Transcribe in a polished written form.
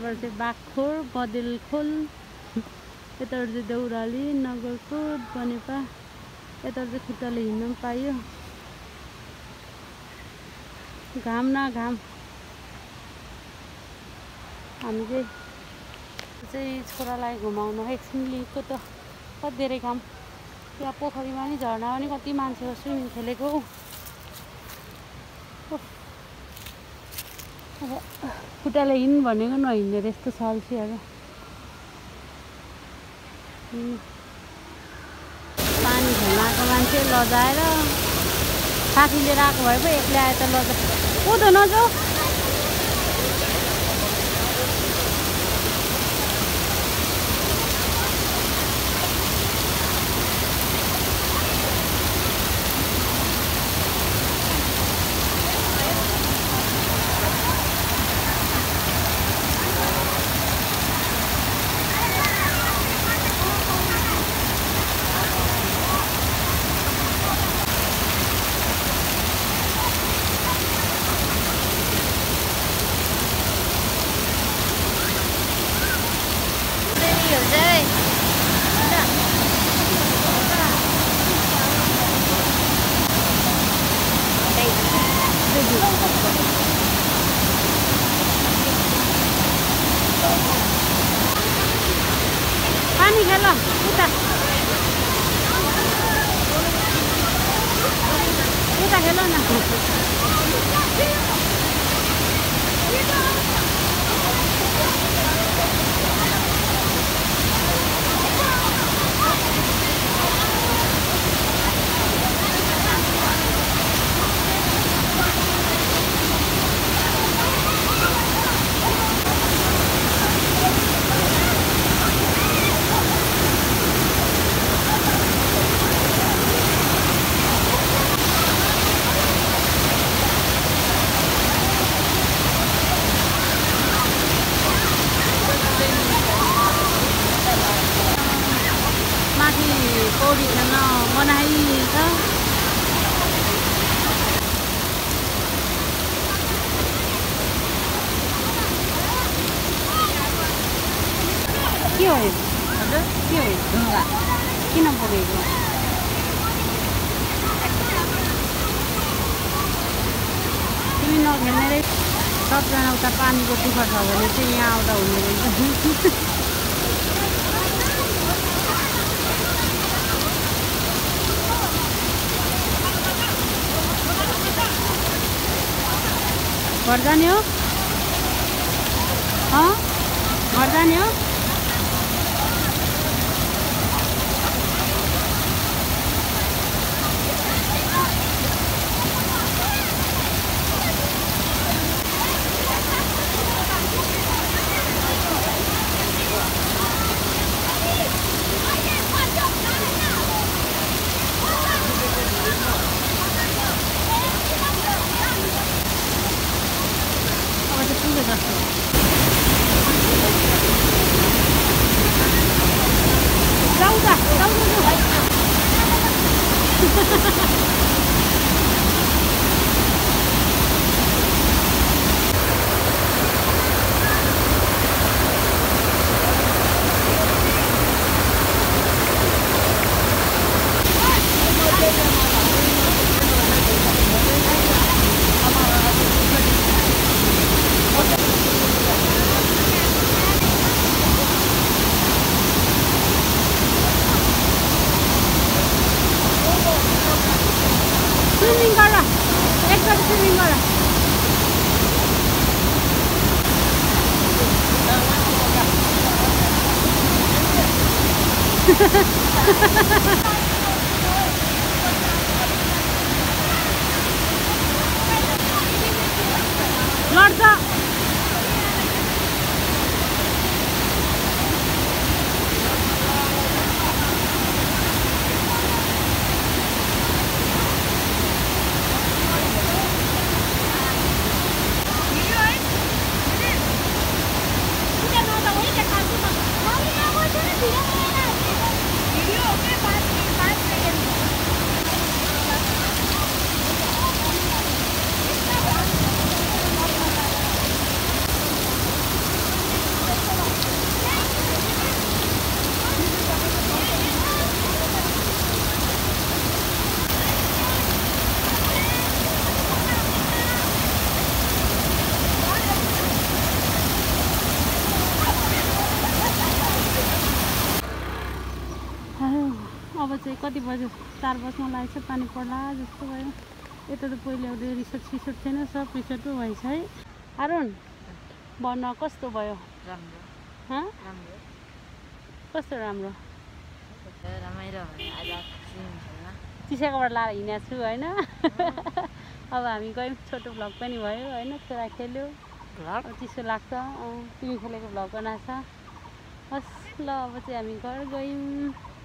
यताबाट चाहिँ बागखोर बदेलखोल यताबाट चाहिँ देउराली नगरकोट बनेपा यताबाट चाहिँ खुट्टाले हिँड्न पनि पाइयो घाम न घाम हामी चाहिँ छोरालाई घुमाउनु एकछिन लिएको त कति धेरै घाम त्यहाँ पोखरीमा नि झर्ना पनि कति मान्छे स्विमिङ खेलेको अब खुट्टाले हिँड्नु भनेको नहिँड्ने रहेछ साल्छीहरू पानी खेल्न आएको मान्छे लजाएर साथी लिएर आएको भए पो एक्लै आए त लजा उँधो नजाऊ पानी खेल उता उता खेल न पौडी खेल्न मनाही छ के हो हजुर के हो ढुङ्गा किन पुगेको तिमी नखेल्ने रहेछ सबजना उता पानीको दुःख छ भने चाहिँ यहाँ आउँदा हुने रहेछ घर जाने हो घर जाने हो लड्छ चाहिँ कति बज्यो 4 बज्न लागेको छ पानी पर्ला जस्तो भयो यता त पहिले आउँदै रिसोर्ट सिसोर्ट थिएन सब रिसोर्ट पो भएछ है अरुण भन्न कस्तो भयो कस्तो राम्रो चिसाकोबाट लाएर हिँडेको छु होइन अब हामी गयौँ छोटो भ्लग पनि भयो होइन छोरा खेल्यो चिसो लाग्छ तिमी खेलेको भ्लग बनाएको छ हस् ल अब चाहिँ हामी घर गयौँ